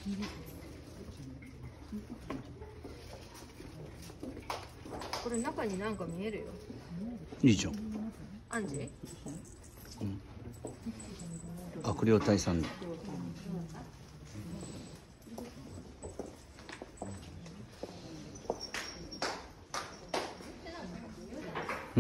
これ中になんか見えるよ。 いいじゃん。 アンジ？ うん。悪霊退散。うん？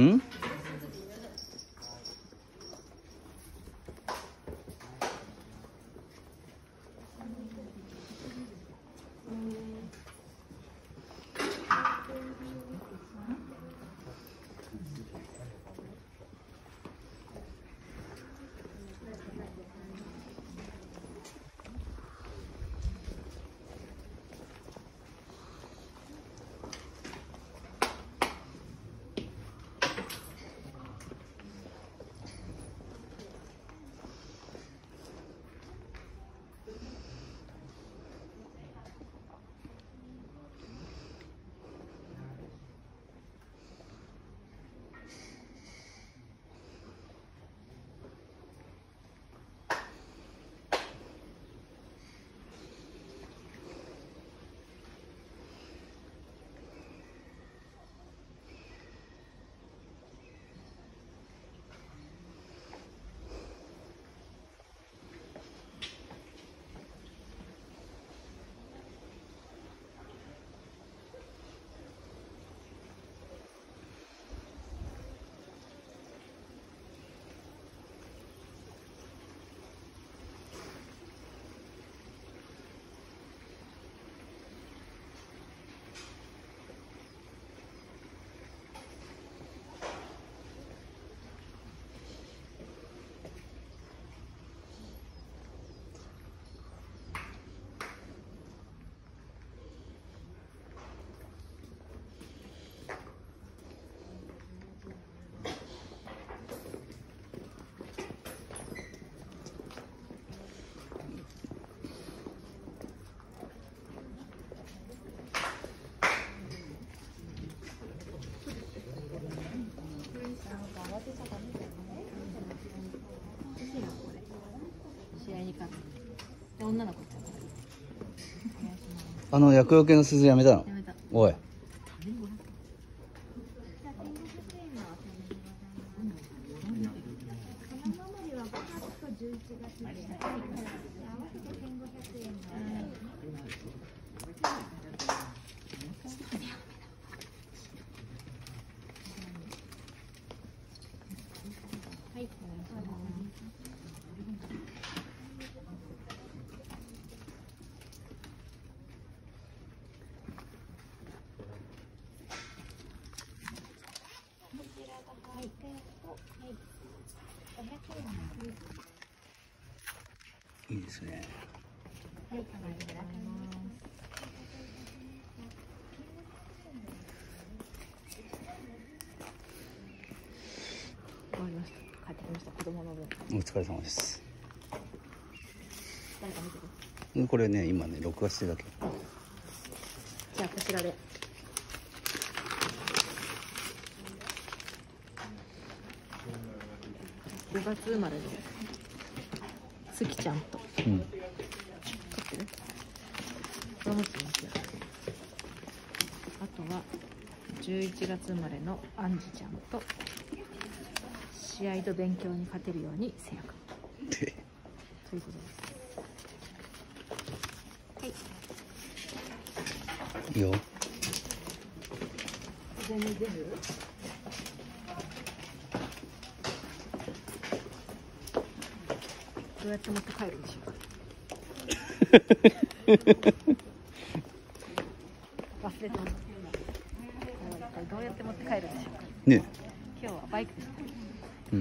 女の子厄除けの鈴やめたの？ やめた。 おい。いいですね。 はい、ありがとうございます。終わりました。帰ってきました。子供の分。 お疲れ様です。 誰か見てる？ これね、今ね、録画してるだけ。 じゃあこちらで。5月生まれのつきちゃんと。 うん。 撮ってる？どうもつますよ。あとは11月生まれのアンジちゃんと試合と勉強に勝てるようにせやかということです。はい。 いいよ。 全部出る？どうやって持って帰るんでしょうか。忘れた。どうやって持って帰るんでしょうか。 ね。 今日はバイクでした。 うん。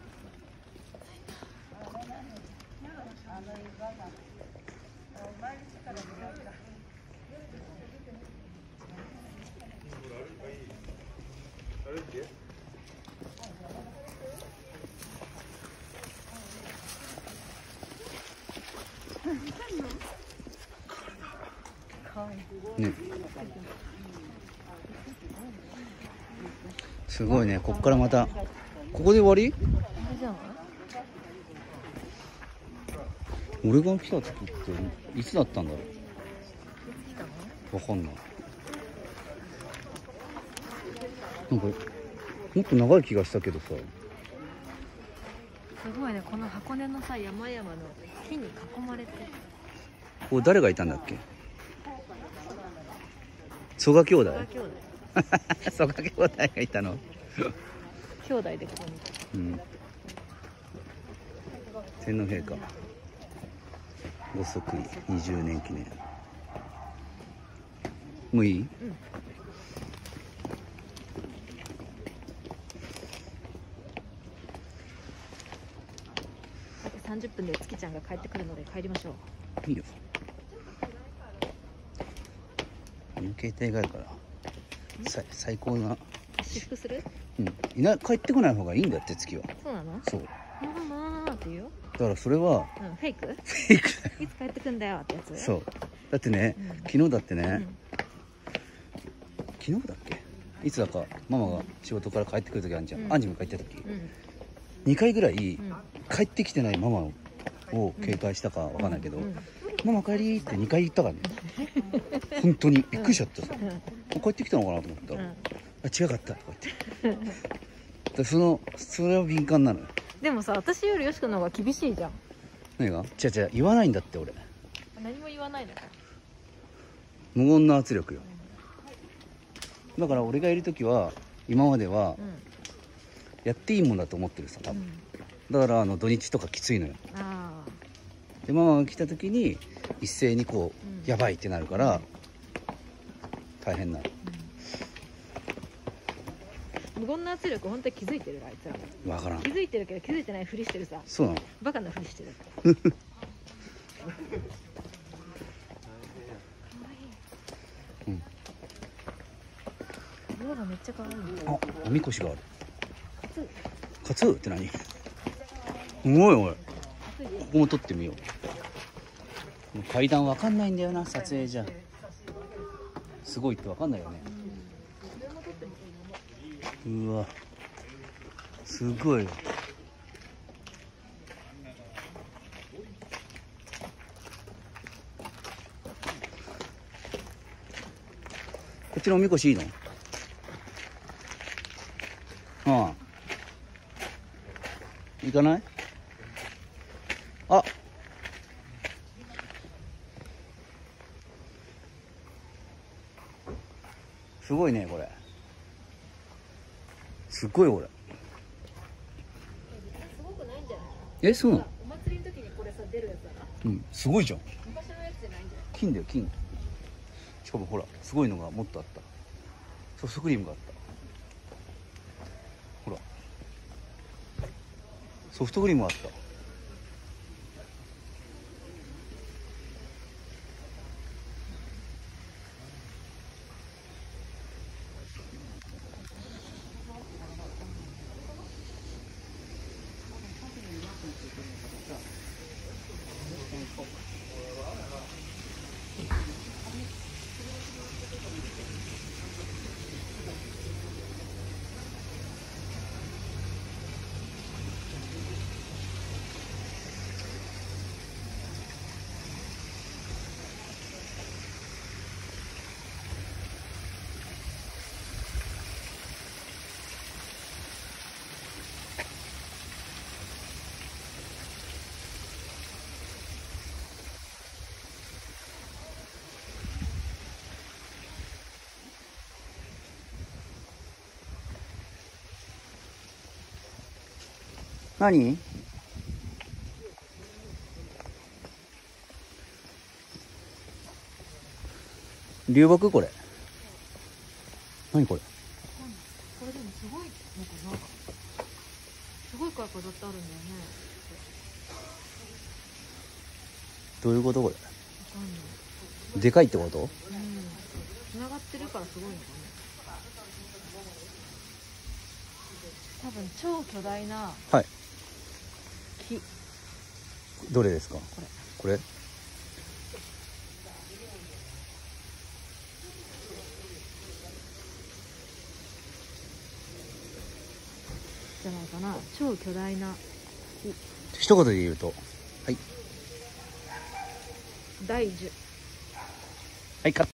ね。すごいね。ここからまたここで終わり？ 俺が来た時っていつだったんだろいつ来たの？ う。わかんない。なんかもっと長い気がしたけどさ。 すごいね、この箱根のさ、山々の木に囲まれて。 ここ誰がいたんだっけ？曽我兄弟。 曽我兄弟。 曽我兄弟がいたの。 兄弟でここにいた。 うん。天皇陛下ご即位20年記念。もういい？ うん。あと30分で月ちゃんが帰ってくるので帰りましょう。 いいよ。携帯があるから最高な。 私服する？ うん。帰ってこない方がいいんだって月は。 そうなの？ そう。 ママって言うよ。 だからそれはうん、フェイク？ フェイクだよ。 いつ帰ってくんだよってやつ？ そう。だってね、 うん昨日だってね、 うん。 昨日だっけ？いつだかママが仕事から帰ってくる時あんじゃん。 うんアンジも帰った時、 うん 2回ぐらいうん帰ってきてないママを警戒したかわかんないけど、 うんママ帰りって2回言ったからね。本当にびっくりしちゃってさ、 うん帰ってきたのかなと思ったら、 うんあ、違かったとか言って。でそれは敏感なのよ。 でもさ、私よりよしくの方が厳しいじゃん。 何が？違う違う、言わないんだって俺。 何も言わないの？ 無言の圧力よ。だから俺がいる時は今まではうんやっていいもんだと思ってるさ多分。 うん。 だから土日とかきついのよ。 あでママが来た時に一斉にこう、 うんやばいってなるから大変なの。 あ、無言の圧力本当に気づいてる？あいつらわからん。 気づいてるけど気づいてないふりしてるさ、 そうなの。 バカなふりしてる。 うん色がめっちゃ可愛い。 あ、おみこしがある。 熱いカツーって何？すごいおい。こ熱い。 こも撮ってみよう。階段わかんないんだよな、撮影じゃ。すごいってわかんないよね。うわ、すごいよ。こっちのおみこしいいの？ああ、行かない？あ、すごいねこれ。すごいこれ。 すごくないんじゃない？ え、そうなの？ お祭りの時にこれさ出るやつだな。 うん、すごいじゃん。 昔のやつじゃないんじゃない？ 金だよ金。しかもほらすごいのがもっとあった。ソフトクリームがあった。ほらソフトクリームがあった。何？流木これ。何これ？ これでもすごいのかな。すごいから飾ってあるんだよね。 どういうことこれ？ わかんない。 でかいってこと？ うん。繋がってるからすごいのかな。多分超巨大なはい。 木。 どれですか？ これ。 これ？ じゃないかな。超巨大な木。 一言で言うと、はい。 第10。 はい、カット。